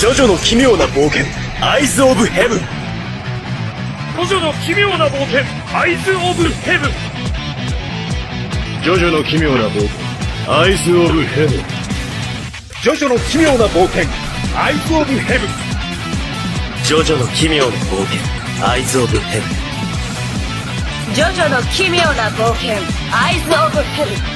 ジョジョの奇妙な冒険アイズ・オブ・ヘブン。 ジョジョの奇妙な冒険アイズ・オブ・ヘブン。 ジョジョの奇妙な冒険アイズ・オブ・ヘブン。 ジョジョの奇妙な冒険アイズ・オブ・ヘブン。 ジョジョの奇妙な冒険アイズ・オブ・ヘブン。 ジョジョの奇妙な冒険アイズ・オブ・ヘブン。